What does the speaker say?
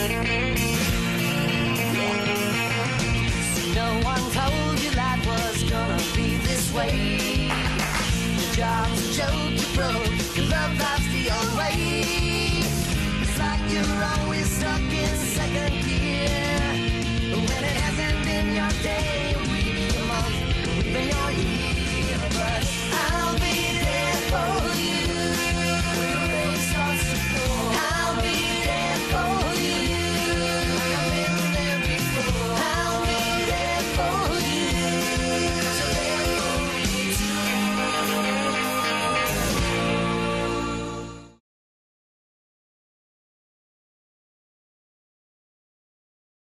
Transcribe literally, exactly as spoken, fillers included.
No one told you life was gonna be this way. Your job's a joke, you broke, your love life's the old way. It's like you're always stuck in second gear, when it hasn't been your day, week, your month, or even your year.